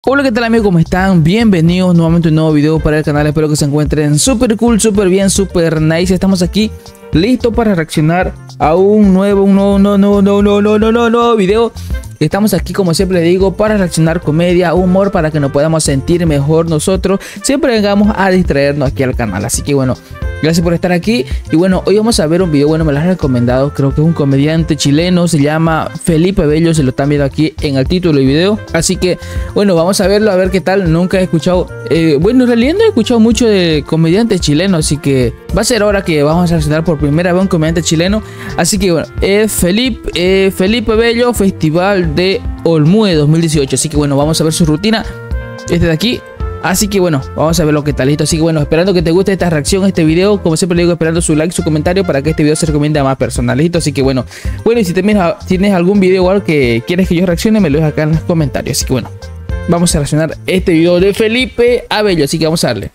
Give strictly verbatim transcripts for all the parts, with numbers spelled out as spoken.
Hola, ¿qué tal amigos? ¿Cómo están? Bienvenidos nuevamente a un nuevo video para el canal. Espero que se encuentren súper cool, súper bien, súper nice. Estamos aquí listos para reaccionar a un nuevo, un nuevo, no, no, no, no, no, no, no, nuevo video. Estamos aquí, como siempre les digo, para reaccionar comedia, humor, para que nos podamos sentir mejor nosotros. Siempre vengamos a distraernos aquí al canal. Así que bueno, gracias por estar aquí. Y bueno, hoy vamos a ver un video, bueno, me lo han recomendado. Creo que es un comediante chileno, se llama Felipe Abello. Se lo están viendo aquí en el título del video. Así que bueno, vamos a verlo, a ver qué tal. Nunca he escuchado, eh, bueno, en realidad no he escuchado mucho de comediantes chilenos. Así que va a ser ahora que vamos a reaccionar por primera vez a un comediante chileno. Así que bueno, eh, Felipe, eh, Felipe Abello, Festival de Olmue dos mil dieciocho. Así que bueno, vamos a ver su rutina. Este de aquí. Así que bueno, vamos a ver lo que tal listo. Así que bueno, esperando que te guste esta reacción, este video. Como siempre le digo, esperando su like, su comentario para que este video se recomiende a más personas. Listo, así que bueno. Bueno, y si tienes, tienes algún video o algo que quieres que yo reaccione, me lo dejas acá en los comentarios. Así que bueno, vamos a reaccionar este video de Felipe Abello. Así que vamos a darle.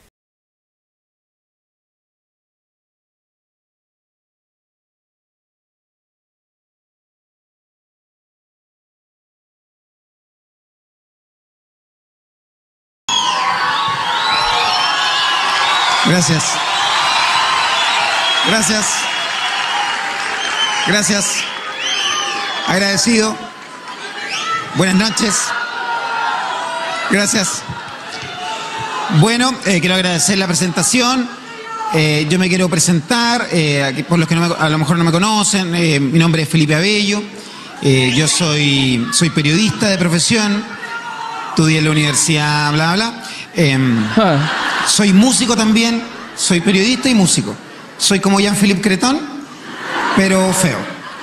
Gracias. Gracias. Gracias. Agradecido. Buenas noches. Gracias. Bueno, eh, quiero agradecer la presentación. Eh, yo me quiero presentar, eh, aquí, por los que no me, a lo mejor no me conocen. Eh, mi nombre es Felipe Abello. Eh, yo soy, soy periodista de profesión. Estudié en la universidad, bla, bla, bla. Eh, ah. Soy músico también, soy periodista y músico. Soy como Jean-Philippe Cretón, pero feo.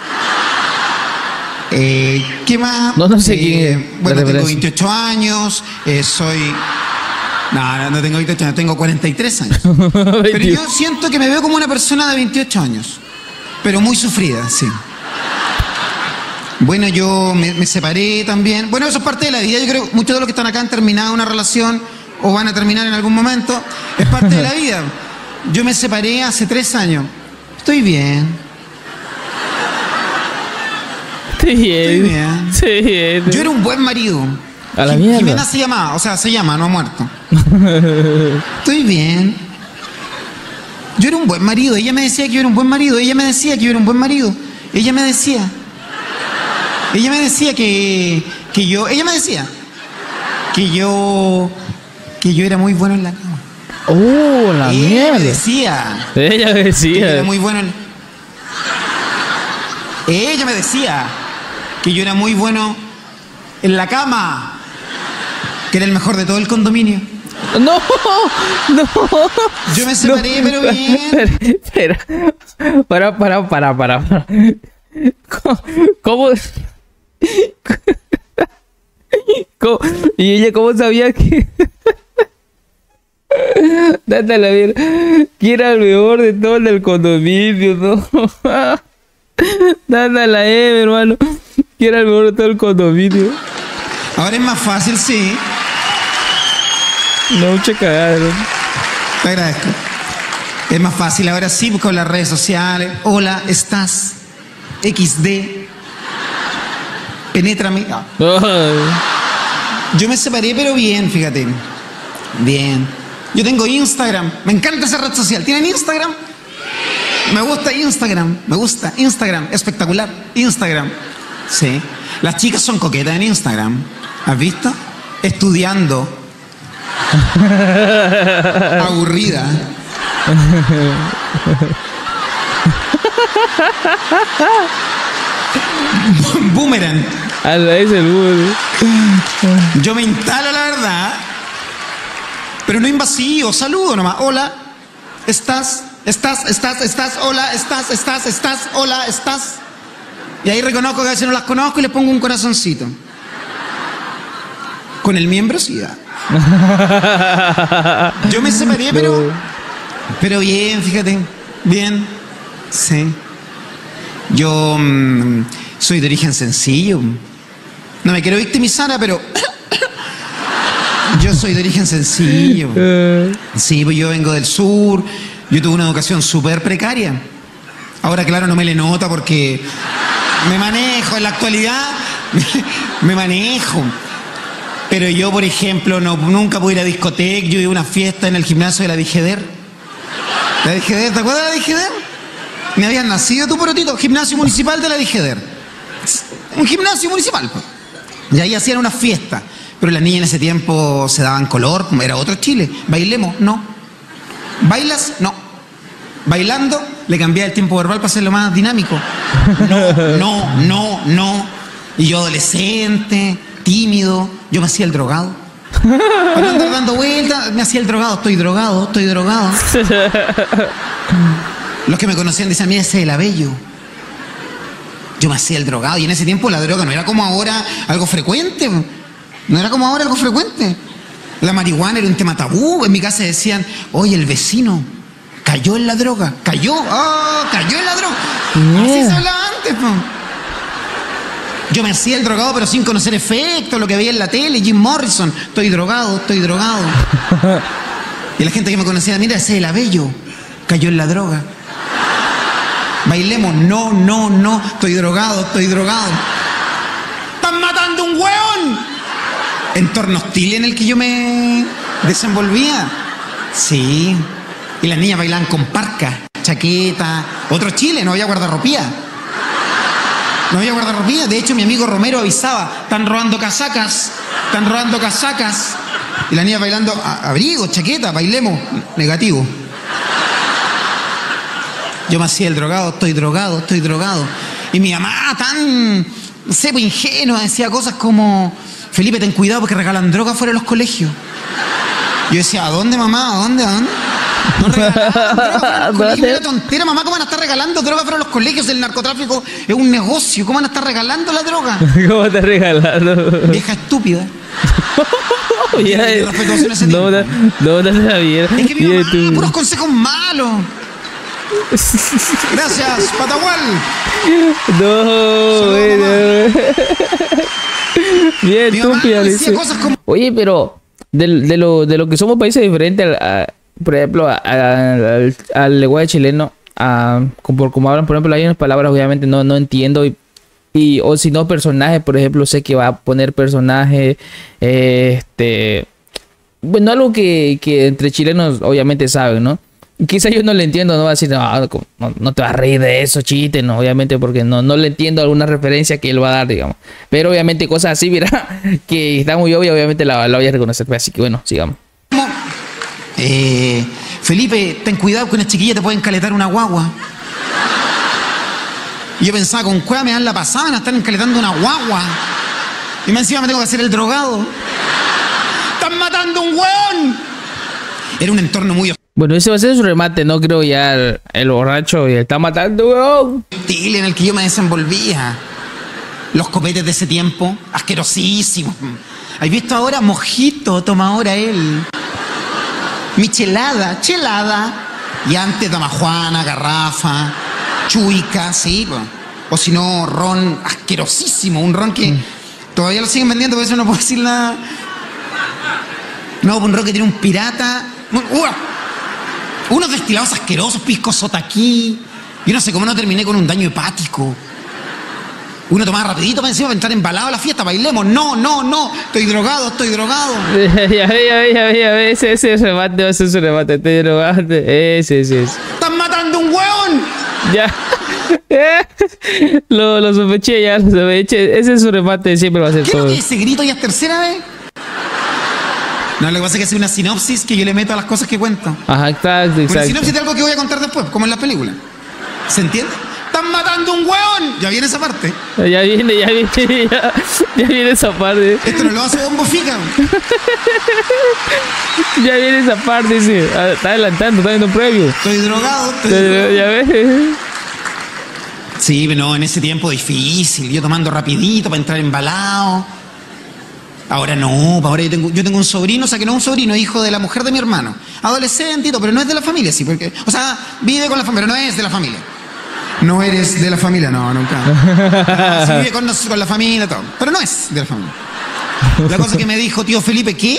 Eh, ¿Qué más? No, no sé eh, quién. Bueno, tengo veintiocho años, eh, soy... No, no tengo veintiocho años, tengo cuarenta y tres años. Pero yo siento que me veo como una persona de veintiocho años, pero muy sufrida, sí. Bueno, yo me, me separé también. Bueno, eso es parte de la vida. Yo creo que muchos de los que están acá han terminado una relación o van a terminar en algún momento. Es parte de la vida. Yo me separé hace tres años. Estoy bien. Estoy bien. Estoy bien. Estoy bien. Yo era un buen marido. A la mierda. Jimena se llamaba, o sea, se llama, no ha muerto. Estoy bien. Yo era un buen marido. Ella me decía que yo era un buen marido. Ella me decía que yo era un buen marido. Ella me decía. Ella me decía que, que yo... Ella me decía que yo... que yo era muy bueno en la cama. ¡Oh, la Ella mierda! me decía. Ella me decía. Que yo era muy bueno en... Ella me decía que yo era muy bueno en la cama. Que era el mejor de todo el condominio. ¡No! ¡No! Yo me separé, no, pero bien. Espera, espera. Para, para, para, para. ¿Cómo? ¿Cómo? ¿Cómo? ¿Y ella cómo sabía que...? Dátela bien. Que era el mejor de todo el del condominio, ¿no? Dátela, eh, mi hermano. Que era el mejor de todo el condominio. Ahora es más fácil, sí. No, mucha cagada, ¿no? Te agradezco. Es más fácil ahora sí, busco en las redes sociales. Hola, ¿estás? equis de. Penétrame. Oh. Yo me separé, pero bien, fíjate. Bien. Yo tengo Instagram. Me encanta esa red social. ¿Tienen Instagram? Me gusta Instagram. Me gusta Instagram. Espectacular. Instagram. Sí. Las chicas son coquetas en Instagram. ¿Has visto? Estudiando. Aburrida. Boomerang. A la vez el boomerang. Yo me instalo, la verdad, pero no invasivo, saludo nomás. Hola, estás, estás, estás, estás, hola, estás, estás, estás, hola, estás. Y ahí reconozco que a veces no las conozco y les pongo un corazoncito. Con el miembro sí da. Yo me separé, pero, pero bien, fíjate, bien, sí. Yo mmm, soy de origen sencillo. No me quiero victimizar, pero yo soy de origen sencillo. Sí, pues yo vengo del sur. Yo tuve una educación súper precaria. Ahora, claro, no me le nota porque me manejo en la actualidad. Me manejo. Pero yo, por ejemplo, no, nunca pude ir a discoteca. Yo iba a una fiesta en el gimnasio de la Dijeder. ¿La Dijeder? ¿Te acuerdas de la Dijeder? Me habías nacido tú, porotito. Gimnasio municipal de la Dijeder. Un gimnasio municipal. Pues. Y ahí hacían una fiesta. Pero las niñas en ese tiempo se daban color. Era otro Chile. ¿Bailemos? No. ¿Bailas? No. Bailando, le cambiaba el tiempo verbal para hacerlo más dinámico. No, no, no, no. Y yo adolescente, tímido, yo me hacía el drogado. Para andar dando vueltas, me hacía el drogado. Estoy drogado, estoy drogado. Los que me conocían decían, mira, ese es el Abello. Yo me hacía el drogado. Y en ese tiempo la droga no era como ahora algo frecuente. No era como ahora algo frecuente. La marihuana era un tema tabú. En mi casa decían, oye, el vecino cayó en la droga. Cayó, oh, cayó en la droga. Yeah. Así se hablaba antes, po. Yo me hacía el drogado, pero sin conocer efectos, lo que veía en la tele, Jim Morrison. Estoy drogado, estoy drogado. Y la gente que me conocía, mira, ese es el Abello. Cayó en la droga. Bailemos. No, no, no. Estoy drogado, estoy drogado. ¡Están matando un hueón! Entorno hostil en el que yo me desenvolvía. Sí. Y las niñas bailaban con parca, chaqueta. Otro Chile, no había guardarropía. No había guardarropía. De hecho, mi amigo Romero avisaba, están robando casacas, están robando casacas. Y las niñas bailando, abrigo, chaqueta, bailemos. Negativo. Yo me hacía el drogado, estoy drogado, estoy drogado. Y mi mamá, tan, no sé, pues ingenua, decía cosas como, Felipe, ten cuidado porque regalan droga fuera de los colegios. Yo decía, ¿a dónde, mamá? ¿A dónde? ¿A dónde? No regalaban droga. Mira tontera, mamá, ¿cómo van a estar regalando droga fuera de los colegios? El narcotráfico es un negocio. ¿Cómo van a estar regalando la droga? ¿Cómo estás regalando? Vieja estúpida. Ya, no, no, no, no sabía. Es que mi mamá, tú... puros consejos malos. Gracias, Patagual. No, bueno. Bien, estúpida. Como... Oye, pero de, de, lo, de lo que somos países diferentes, a, por ejemplo, a, a, al, al lenguaje chileno, a, por como hablan, por ejemplo, hay unas palabras obviamente no, no entiendo y, y o si no personajes, por ejemplo, sé que va a poner personaje, eh, este, bueno, algo que, que entre chilenos obviamente saben, ¿no? Quizá yo no le entiendo, no va a decir, no, no, no te vas a reír de eso, chiste, no, obviamente, porque no, no le entiendo alguna referencia que él va a dar, digamos. Pero obviamente cosas así, mira, que está muy obvia, obviamente la, la voy a reconocer. Así que bueno, sigamos. Eh, Felipe, ten cuidado que una chiquilla te pueden caletar una guagua. Y yo pensaba, con cueva me dan la pasada, me están encaletando una guagua. Y más encima me tengo que hacer el drogado. ¡Están matando un hueón! Era un entorno muy... Bueno, ese va a ser su remate, no creo ya el, el borracho y está matando, weón. Hostil en el que yo me desenvolvía. Los copetes de ese tiempo, asquerosísimos. ¿Has visto ahora? Mojito, toma ahora él. Michelada, chelada. Y antes damajuana, garrafa, chuica, sí. Pues. O si no, ron asquerosísimo. Un ron que mm. todavía lo siguen vendiendo, por eso no puedo decir nada. No, un ron que tiene un pirata. ¡Uh! Unos destilados asquerosos, pisco sotaquí. Yo no sé cómo no terminé con un daño hepático. Uno tomaba rapidito para encima para entrar embalado a la fiesta, bailemos. No, no, no. Estoy drogado, estoy drogado. Ya ve, ya ve, ya ve, ya ve. Ese, ese remate, ese es un remate. Estoy drogado. Ese, ese, ese. ¡Están matando un hueón! Ya. lo, lo sospeché ya, lo sospeché. Ese es su remate, siempre va a ser ¿Qué todo. ¿Qué es ese grito ya es tercera vez? No, lo que pasa es que es una sinopsis que yo le meto a las cosas que cuento. Ajá, exacto, exacto. Una sinopsis de algo que voy a contar después, como en la película. ¿Se entiende? ¡Están matando un hueón! Ya viene esa parte. Ya viene, ya viene, ya, ya viene esa parte. Esto no lo hace Bombo Fica. Ya viene esa parte, sí. Está adelantando, está viendo un previo. Estoy drogado, estoy drogado. Ya ves. Sí, pero no, en ese tiempo difícil. Yo tomando rapidito para entrar embalado. Ahora no, ahora yo tengo, yo tengo un sobrino, o sea que no es un sobrino, hijo de la mujer de mi hermano. Adolescentito, pero no es de la familia, sí, porque, o sea, vive con la familia, pero no es de la familia. No eres de la familia, no, nunca. No, sí vive con, con la familia, todo, pero no es de la familia. La cosa que me dijo, tío Felipe, ¿qué?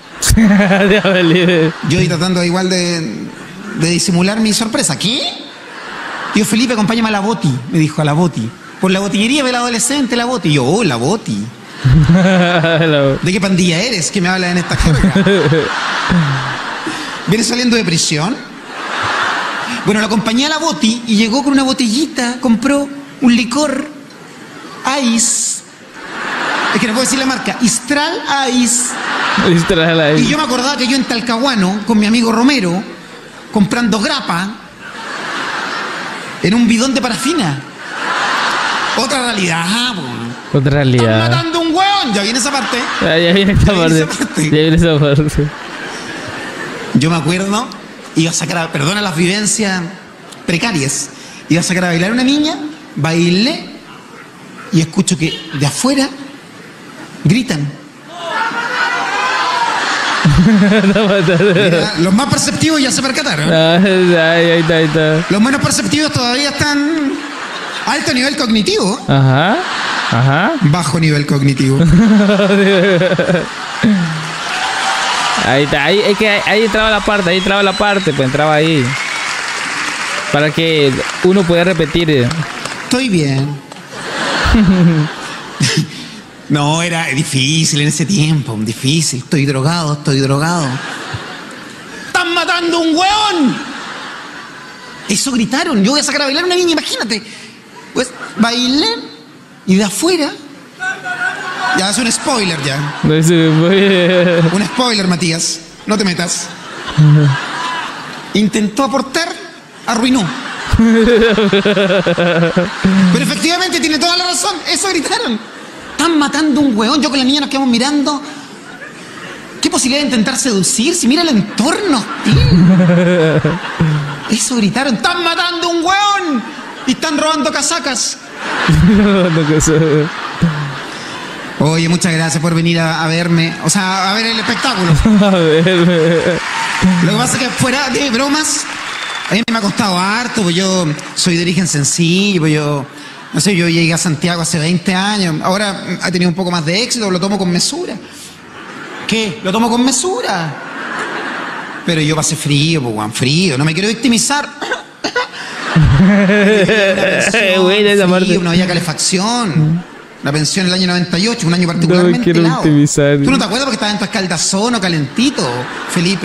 Yo iba tratando igual de, de disimular mi sorpresa. ¿Qué? Tío Felipe, acompáñame a la Boti, me dijo, a la Boti. Por la botillería ve la adolescente, la Boti. Y yo, oh, la Boti. ¿De qué pandilla eres que me hablas en esta jerga? ¿Vienes saliendo de prisión? Bueno, la acompañé a la Boti y llegó con una botellita, compró un licor, Ice. Es que no puedo decir la marca, Istral Ice. Istral Ice. Y yo me acordaba que yo en Talcahuano, con mi amigo Romero, comprando grapa, en un bidón de parafina. Otra realidad, po. Otra realidad. Están matando un hueón. Ya viene esa parte. Ya, ya viene esta Ya parte. viene esa parte. Ya viene esa parte. Yo me acuerdo, iba a sacar, a, perdona las vivencias precarias, iba a sacar a bailar una niña, bailé y escucho que de afuera gritan. Mira, los más perceptivos ya se percataron. Ahí, ahí está, ahí está. Los menos perceptivos todavía están a alto nivel cognitivo. Ajá, ajá. Bajo nivel cognitivo. Ahí está, ahí, es que ahí, ahí entraba la parte, ahí entraba la parte, pues entraba ahí. Para que uno pueda repetir. Estoy bien. No, era difícil en ese tiempo, difícil. Estoy drogado, estoy drogado. ¡Están matando un hueón! Eso gritaron. Yo voy a sacar a bailar a una niña, imagínate. Pues bailé y de afuera... Ya, es un spoiler ya. Un spoiler, Matías. No te metas. Intentó aportar, arruinó. Pero efectivamente tiene toda la razón. Eso gritaron. Están matando un hueón. Yo con la niña nos quedamos mirando. ¿Qué posibilidad de intentar seducir? Si mira el entorno, tío. Eso gritaron. Están matando un hueón. Y están robando casacas. Oye, muchas gracias por venir a, a verme. O sea, a ver el espectáculo. A verme. Lo que pasa es que fuera de bromas, a mí me ha costado harto, pues yo soy de origen sencillo, pues yo, no sé, yo llegué a Santiago hace veinte años, ahora ha tenido un poco más de éxito, lo tomo con mesura. ¿Qué? Lo tomo con mesura. Pero yo pasé frío, pues Juan, frío, no me quiero victimizar. Buena esa parte. No había calefacción. La pensión en el año noventa y ocho, un año particularmente no quiero helado. victimizar. ¿Tú no te acuerdas porque estabas en tu escaldazón o calentito, Felipe?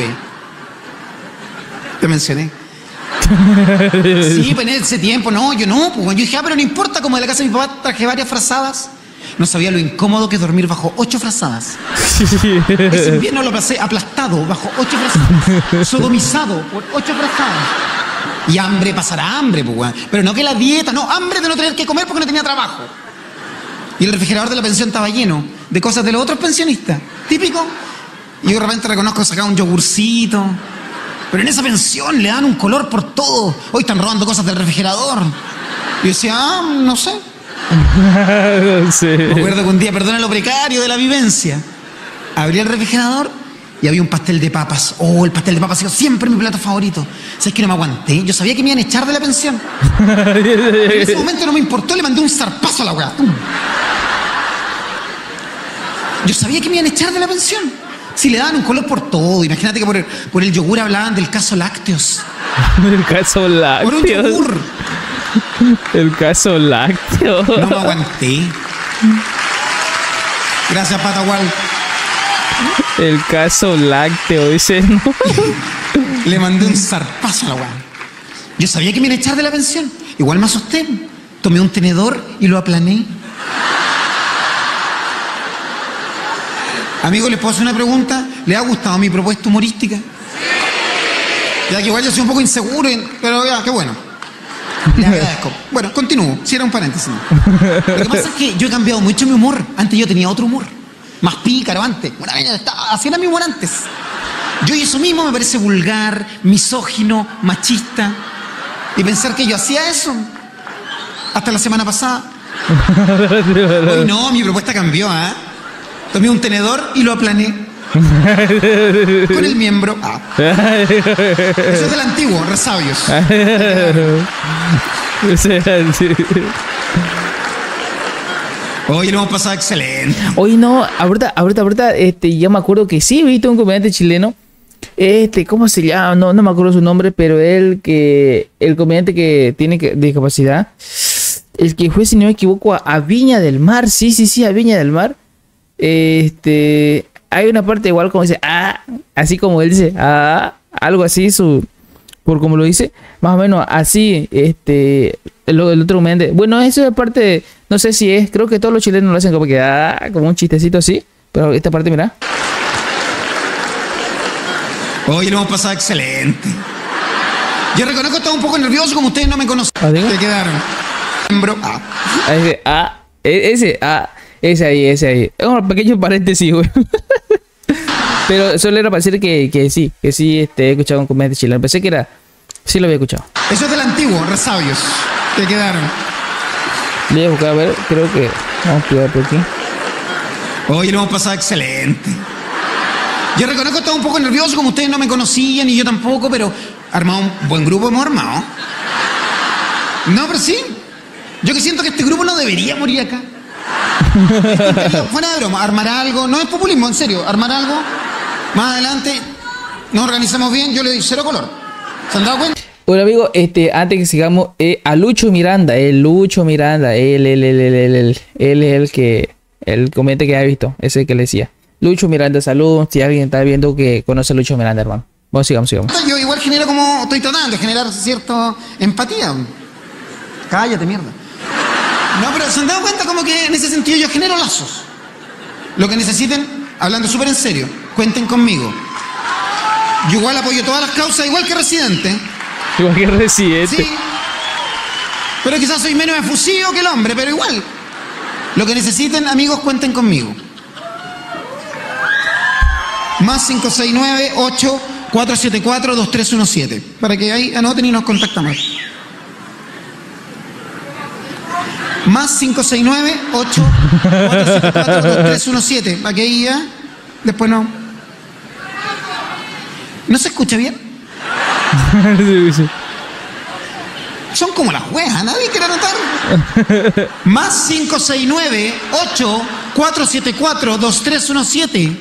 Te mencioné. Sí, pues en ese tiempo, no, yo no, pues yo dije, ah, pero no importa, como de la casa de mi papá traje varias frazadas. No sabía lo incómodo que es dormir bajo ocho frazadas. Ese invierno lo pasé aplastado bajo ocho frazadas, sodomizado por ocho frazadas. Y hambre, pasará hambre, pues, pero no que la dieta, no, hambre de no tener que comer porque no tenía trabajo. Y el refrigerador de la pensión estaba lleno de cosas de los otros pensionistas. Típico. Y yo de repente reconozco que sacaba un yogurcito. Pero en esa pensión le dan un color por todo. Hoy están robando cosas del refrigerador. Y yo decía, ah, no sé. Sí. Me acuerdo que un día, perdona lo precario de la vivencia, abrí el refrigerador y había un pastel de papas. Oh, el pastel de papas ha sido siempre mi plato favorito. ¿Sabes que no me aguanté? Yo sabía que me iban a echar de la pensión. En ese momento no me importó, le mandé un zarpazo a la weá. Yo sabía que me iban a echar de la pensión. Si le daban un color por todo. Imagínate que por el, por el yogur hablaban del caso lácteos. El caso lácteo. Por un yogur. El caso lácteo. No me aguanté. Gracias, Patagual. El caso lácteo, dice, ¿no? Le mandé un zarpazo a la weá. Yo sabía que me iban a echar de la pensión. Igual me asusté. Tomé un tenedor y lo aplané. Amigo, ¿les puedo hacer una pregunta? ¿Les ha gustado mi propuesta humorística? Ya que igual yo soy un poco inseguro, pero ya, qué bueno. Les agradezco. Bueno, continúo. Si era un paréntesis. Lo que pasa es que yo he cambiado mucho mi humor. Antes yo tenía otro humor. Más pícaro antes. Bueno, así era mi humor antes. Yo y eso mismo me parece vulgar, misógino, machista. Y pensar que yo hacía eso hasta la semana pasada. Hoy no, mi propuesta cambió, ¿eh? Tomé un tenedor y lo aplané. Con el miembro. Ah. Eso es del antiguo, resabios. Hoy lo hemos pasado excelente. Hoy no, ahorita, ahorita, ahorita, este, yo me acuerdo que sí, viste un comediante chileno. Este, ¿cómo se llama? No, no me acuerdo su nombre, pero él que, el comediante que tiene que, discapacidad, el que fue, si no me equivoco, a, a Viña del Mar, sí, sí, sí, a Viña del Mar. este, hay una parte igual como dice, ah, así como él dice, ah, algo así, su, por como lo dice, más o menos así, este, el, el otro comediante. Bueno, eso es parte, de, no sé si es, creo que todos los chilenos lo hacen como que, ah, como un chistecito así, pero esta parte, mira. Hoy lo hemos pasado excelente. Yo reconozco que estaba un poco nervioso, como ustedes no me conocen. ¿Ah, digo? ¿Qué quedaron? Miembro A. Ese, ah, e- ese, ah, ese ahí, ese ahí. Es un pequeño paréntesis, güey. Pero solo era para decir que, que sí, que sí este, he escuchado un comediante chileno. Pensé que era, sí lo había escuchado. Eso es del antiguo, resabios. ¿Qué quedaron? Voy a buscar, a ver, creo que, vamos a cuidar por aquí. Hoy lo hemos pasado excelente. Yo reconozco que estaba un poco nervioso, como ustedes no me conocían y yo tampoco, pero armado un buen grupo hemos armado. No, pero sí. Yo que siento que este grupo no debería morir acá. Fuera de broma, armar algo, no es populismo, en serio, armar algo, más adelante nos organizamos bien, yo le doy cero color. ¿Se han dado cuenta? Bueno, amigo, este, antes que sigamos, eh, a Lucho Miranda, el Lucho Miranda, él, él, él, él, él, él, él es el que, el comediante que ha visto, ese que le decía. Lucho Miranda, saludos, si alguien está viendo que conoce a Lucho Miranda, hermano. Vamos, sigamos, sigamos. Yo igual genero como, estoy tratando de generar cierta empatía. Cállate, mierda. No, pero se han dado cuenta como que en ese sentido yo genero lazos. Lo que necesiten, hablando súper en serio, cuenten conmigo. Yo igual apoyo todas las causas, igual que Residente. Igual que Residente. Sí. Pero quizás soy menos efusivo que el hombre, pero igual. Lo que necesiten, amigos, cuenten conmigo. Más cinco seis nueve, ocho, cuatro siete cuatro, dos tres uno siete. Para que ahí anoten y nos contactamos. Más cinco seis nueve, ocho, cuatro siete cuatro, dos tres uno siete. Para que ahí ya, después no. ¿No se escucha bien? Son como las weas, nadie quiere anotar. Más cinco seis nueve, ocho, cuatro siete cuatro, dos tres uno siete.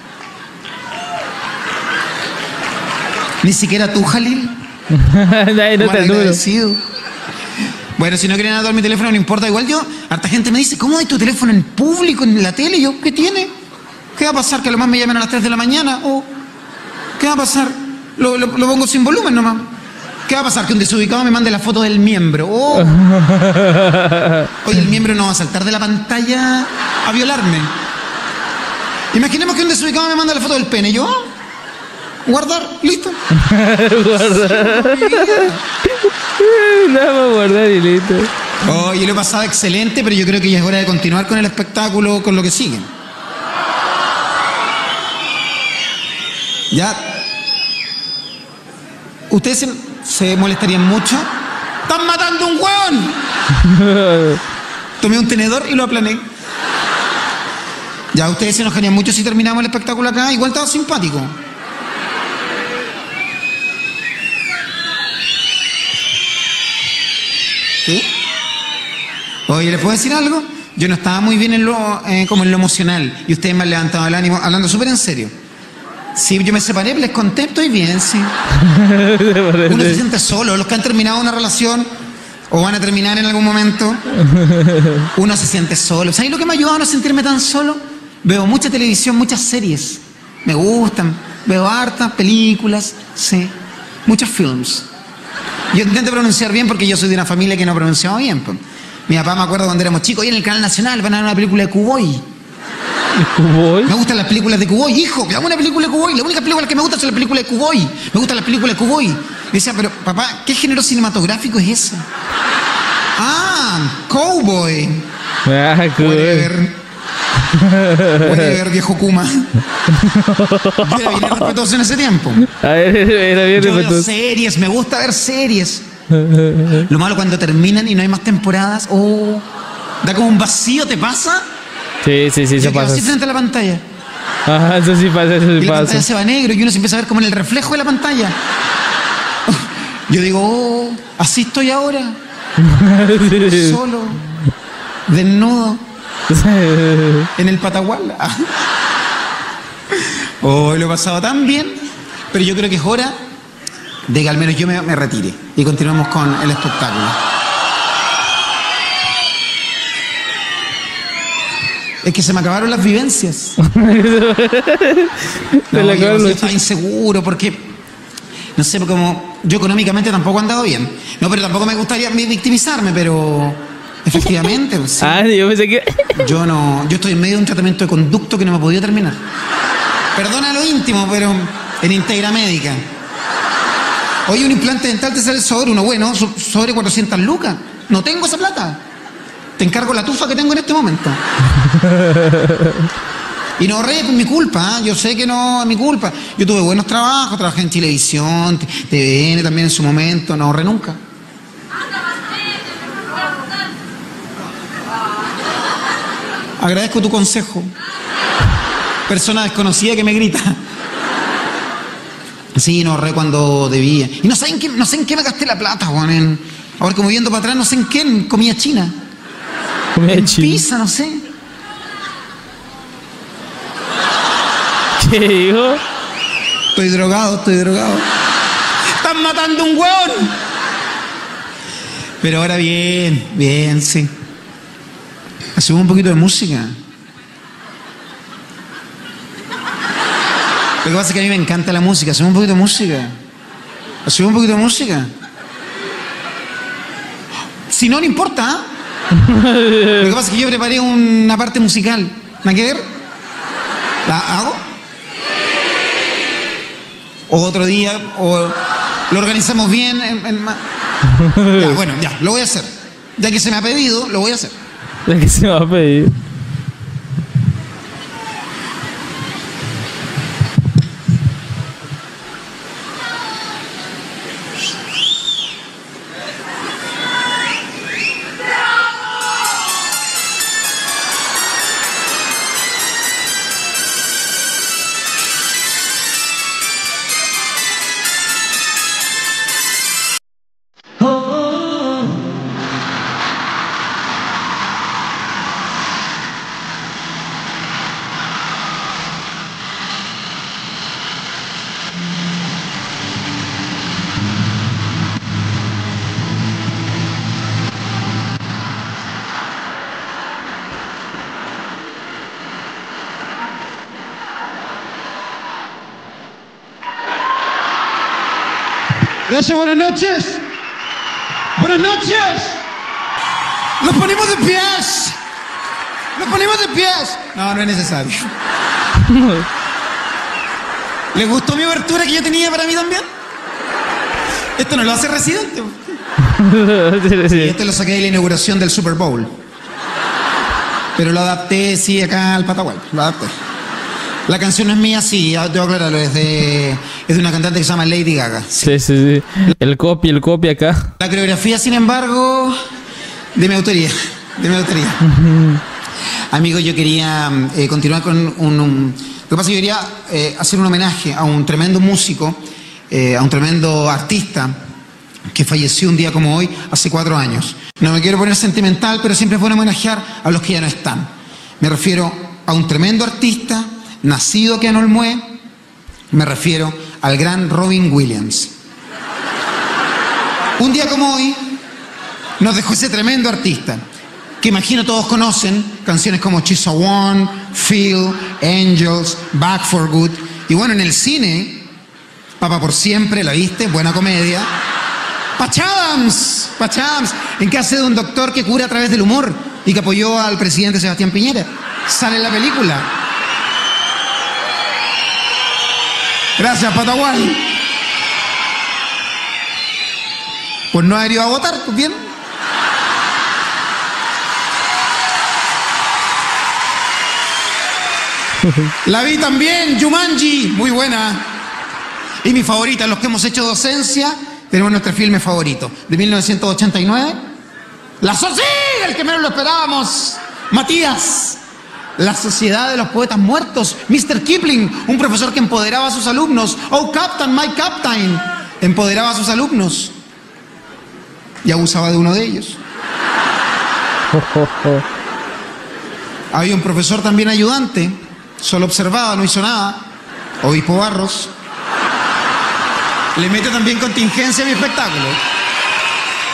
Ni siquiera tú, Jalil. Nadie nota el número. Bueno, si no quieren anotar mi teléfono, no importa. Igual yo, harta gente me dice, ¿cómo hay tu teléfono en público, en la tele? Y yo, ¿qué tiene? ¿Qué va a pasar? ¿Que a lo más me llamen a las tres de la mañana? ¿O qué va a pasar? Lo, lo, lo pongo sin volumen nomás. ¿Qué va a pasar? Que un desubicado me mande la foto del miembro. Oh. Oye, el miembro no va a saltar de la pantalla a violarme. Imaginemos que un desubicado me manda la foto del pene. Yo, guardar, listo. Guardar. Nada más guardar y listo. Oye, lo he pasado excelente, pero yo creo que ya es hora de continuar con el espectáculo, con lo que sigue. Ya. ¿Ustedes se, se molestarían mucho? ¡Están matando un hueón! Tomé un tenedor y lo aplané. Ya, ustedes se enojarían mucho si terminamos el espectáculo acá. Igual estaba simpático. ¿Sí? Oye, ¿les puedo decir algo? Yo no estaba muy bien en lo, eh, como en lo emocional. Y ustedes me han levantado el ánimo, hablando súper en serio. Sí, yo me separé, les conté, estoy bien, sí. Uno se siente solo. Los que han terminado una relación o van a terminar en algún momento, uno se siente solo. ¿Sabes lo que me ha ayudado a no sentirme tan solo? Veo mucha televisión, muchas series. Me gustan. Veo hartas películas, sí. Muchos films. Yo intento pronunciar bien porque yo soy de una familia que no pronunciaba bien. Pues. Mi papá me acuerdo cuando éramos chicos y en el canal nacional van a ver una película de Cuboy. ¿Cuboy? Me gustan las películas de Cuboy, hijo, veamos una película de Cuboy. La única película que me gusta son las películas de Cuboy. Me gustan las películas de Cuboy. Y decía, pero papá, ¿qué género cinematográfico es ese? Ah, Cowboy. Ah, cool. Whatever. Whatever, viejo Kuma. Yo era bien respetuoso en ese tiempo. A ver, era bien Yo veo respetuoso. series, me gusta ver series. Lo malo cuando terminan y no hay más temporadas, oh, da como un vacío, ¿te pasa? Sí, sí, sí, Yo eso quedo pasa. así frente a la pantalla. Ajá, eso sí pasa, eso Y sí la pantalla pasa. se va negro y uno se empieza a ver como en el reflejo de la pantalla. Yo digo, oh, así estoy ahora. Solo, desnudo, en el Patagual. Oh, lo he pasado tan bien, pero yo creo que es hora de que al menos yo me, me retire y continuemos con el espectáculo. Es que se me acabaron las vivencias. Se No, le yo, acabaron yo los estaba inseguro porque, no sé, como yo económicamente tampoco he andado bien. No, pero tampoco me gustaría victimizarme, pero efectivamente, pues, sí. Ah, yo pensé que... Yo no, yo estoy en medio de un tratamiento de conducto que no me he podido terminar. Perdona lo íntimo, pero en Integra Médica. Oye, un implante dental te sale sobre uno bueno, so- sobre cuatrocientas lucas. No tengo esa plata. Te encargo la tufa que tengo en este momento. Y no ahorré por mi culpa, ¿eh? Yo sé que no es mi culpa. Yo tuve buenos trabajos, trabajé en Chilevisión, T V N también en su momento, no ahorré nunca. Agradezco tu consejo. Persona desconocida que me grita. Sí, no ahorré cuando debía. Y no sé en qué, no sé en qué me gasté la plata, Juan. En... Ahora como viendo para atrás, no sé en qué, en comida china. Comida En china. pizza, no sé. ¿Qué dijo? Estoy drogado, estoy drogado. ¡Están matando un hueón! Pero ahora bien, bien, sí. Hacemos un poquito de música. Lo que pasa es que a mí me encanta la música. Hacemos un poquito de música. Hacemos un poquito de música. Si no, no importa, ¿ah? Lo que pasa es que yo preparé una parte musical. ¿Nada que ver? ¿La hago? O otro día, o lo organizamos bien. En, en ma- ya, bueno, ya, lo voy a hacer. Ya que se me ha pedido, lo voy a hacer. La que se me va a pedir. Gracias, buenas noches. Buenas noches. Nos ponemos de pies. Nos ponemos de pies. No, no es necesario. ¿Les gustó mi abertura que yo tenía para mí también? Esto no lo hace Residente. Y este lo saqué de la inauguración del Super Bowl. Pero lo adapté, sí, acá al Patagual. Lo adapté. La canción no es mía, sí, ya debo aclararlo. Es de, es de una cantante que se llama Lady Gaga. Sí, sí, sí. El copy, el copy acá. La coreografía, sin embargo, de mi autoría. De mi autoría. Amigos, yo quería eh, continuar con un, un... Lo que pasa es que yo quería eh, hacer un homenaje a un tremendo músico, eh, a un tremendo artista que falleció un día como hoy, hace cuatro años. No me quiero poner sentimental, pero siempre es bueno homenajear a los que ya no están. Me refiero a un tremendo artista, nacido aquí en Olmué. Me refiero al gran Robin Williams. Un día como hoy nos dejó ese tremendo artista, que imagino todos conocen, canciones como She's a One, Feel, Angels, Back for Good. Y bueno, en el cine, Papa por Siempre, ¿la viste? Buena comedia. Patch Adams, Patch Adams, en que hace de un doctor que cura a través del humor y que apoyó al presidente Sebastián Piñera. Sale en la película. Gracias, Patagual. Pues no ha ido a votar, pues bien. La vi también, Jumanji, muy buena. Y mi favorita, los que hemos hecho docencia, tenemos nuestro filme favorito, de mil novecientos ochenta y nueve. La Sociedad, el que menos lo esperábamos. Matías. La Sociedad de los Poetas Muertos. mister Kipling, un profesor que empoderaba a sus alumnos. Oh, Captain, my Captain. Empoderaba a sus alumnos. Y abusaba de uno de ellos. Había un profesor también ayudante. Solo observaba, no hizo nada. Obispo Barros. Le mete también contingencia a mi espectáculo.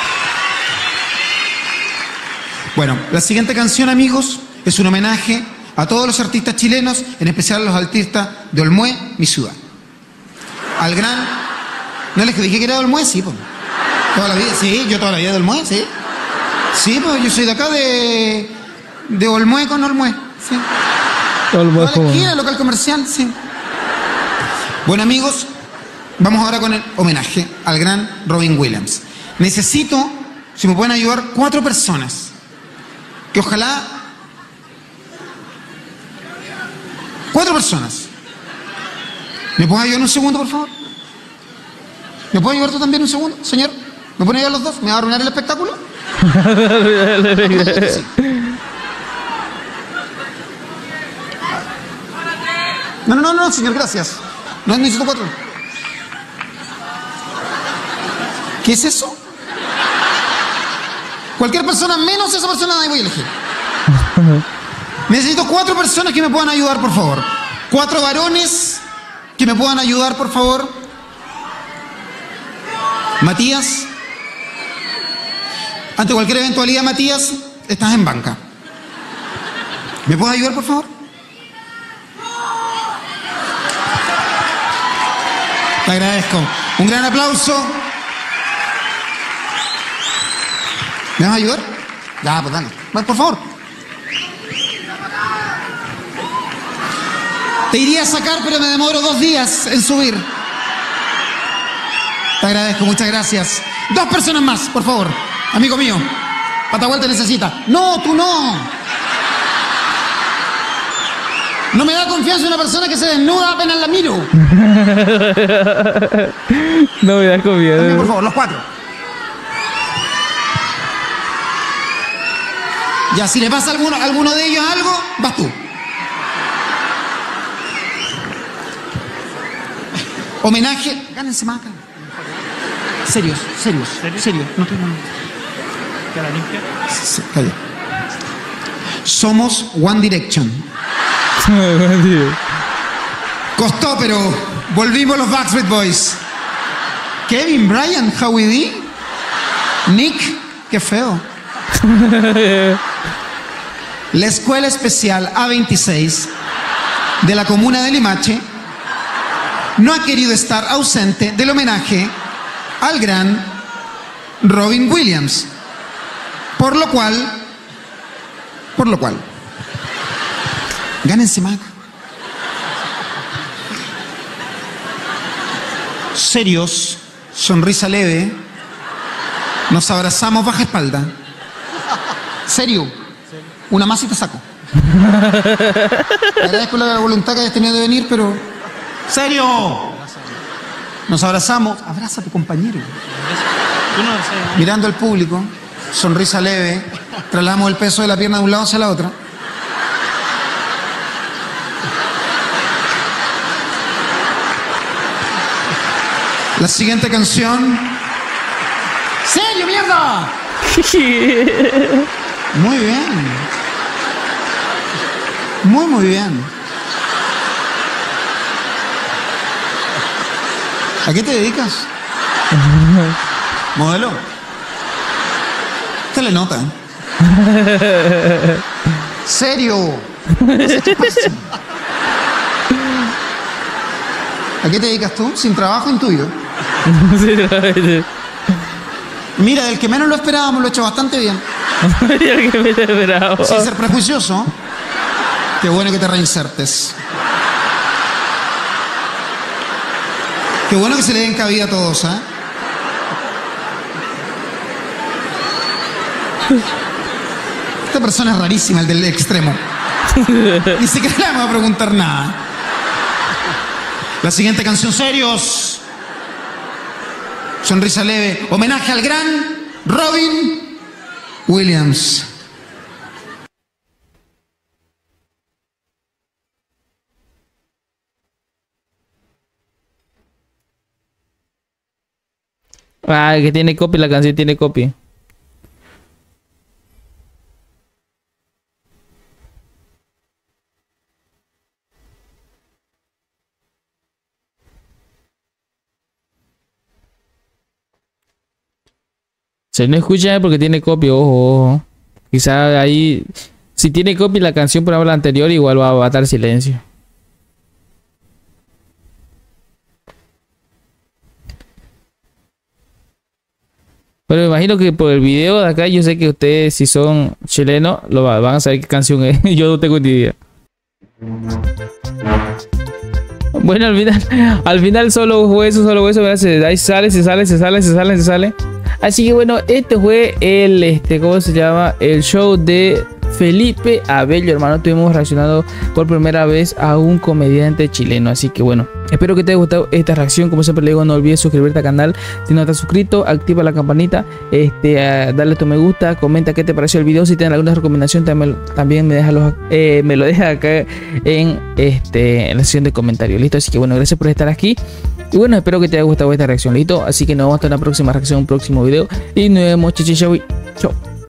Bueno, la siguiente canción, amigos, es un homenaje a todos los artistas chilenos, en especial a los artistas de Olmué, mi ciudad. Al gran... ¿No les dije que era de Olmué? Sí, pues. Toda la vida, sí, yo toda la vida de Olmué, sí. Sí, pues yo soy de acá de... de Olmué con Olmué, sí. Olmué toda la esquina, local comercial, sí. Bueno, amigos, vamos ahora con el homenaje al gran Robin Williams. Necesito, si me pueden ayudar, cuatro personas. Que ojalá... Cuatro personas. ¿Me pueden ayudar un segundo, por favor? ¿Me pueden ayudar tú también un segundo, señor? ¿Me pueden ayudar los dos? ¿Me va a arruinar el espectáculo? Sí. No, no, no, no, señor, gracias. No necesito cuatro. ¿Qué es eso? Cualquier persona menos esa persona ahí voy a elegir. Necesito cuatro personas que me puedan ayudar, por favor. Cuatro varones que me puedan ayudar, por favor. Matías. Ante cualquier eventualidad, Matías, estás en banca. ¿Me puedes ayudar, por favor? Te agradezco. Un gran aplauso. ¿Me vas a ayudar? Ya, pues dale. Vas, por favor. Te iría a sacar, pero me demoro dos días en subir. Te agradezco, muchas gracias. Dos personas más, por favor. Amigo mío. Patagual te necesita. No, tú no. No me da confianza una persona que se desnuda apenas la miro. No me da confianza. También, por favor, los cuatro. Ya, si le pasa a alguno, a alguno de ellos algo, vas tú. Homenaje. Gánense más acá. Serios, serios, serios. Serios. No estoy mal. ¿Cara limpia? Sí, calla. Somos One Direction. Costó, pero volvimos los Backstreet Boys. Kevin, Brian, Howie D. Nick, qué feo. La Escuela Especial A veintiséis de la comuna de Limache no ha querido estar ausente del homenaje al gran Robin Williams. Por lo cual, por lo cual, gánense más. Serios, sonrisa leve, nos abrazamos baja espalda. Serio, una más y te saco. Agradezco la voluntad que hayas tenido de venir, pero... ¡Serio! Nos abrazamos. Abraza a tu compañero. Mirando al público, sonrisa leve, trasladamos el peso de la pierna de un lado hacia la otra. La siguiente canción. ¡Serio, mierda! Muy bien. Muy, muy bien. ¿A qué te dedicas? ¿Modelo? Te le nota. ¿Serio? ¿A qué te dedicas tú? Sin trabajo intuyo. Mira, del que menos lo esperábamos lo he hecho bastante bien. Sin ser prejuicioso. Qué bueno que te reinsertes. Qué bueno que se le den cabida a todos, ¿eh? Esta persona es rarísima, el del extremo. Ni siquiera le vamos a preguntar nada. La siguiente canción, serios. Sonrisa leve. Homenaje al gran Robin Williams. Ah, que tiene copy, la canción tiene copy. Se no escucha porque tiene copy, ojo, ojo. Quizá ahí Si tiene copy la canción, por ejemplo, la anterior, igual va, va a estar silencio. Pero me imagino que por el video de acá, yo sé que ustedes, si son chilenos, lo va, van a saber qué canción es. Yo no tengo ni idea. Bueno, al final, al final solo fue eso, solo fue eso, ¿verdad? Se, ahí sale, se sale, se sale, se sale, se sale. Así que bueno, este fue el, este, ¿cómo se llama? El show de Felipe Abello, hermano. Estuvimos reaccionando por primera vez a un comediante chileno. Así que bueno, espero que te haya gustado esta reacción. Como siempre le digo, no olvides suscribirte al canal. Si no estás suscrito, activa la campanita, este, uh, dale tu me gusta, comenta qué te pareció el video. Si tienes alguna recomendación, también, también me, deja los, eh, me lo deja acá en, este, en la sección de comentarios. Listo, así que bueno, gracias por estar aquí. Y bueno, espero que te haya gustado esta reacción. Listo, así que nos vemos hasta la próxima reacción, un próximo video. Y nos vemos, chau, chau, chau.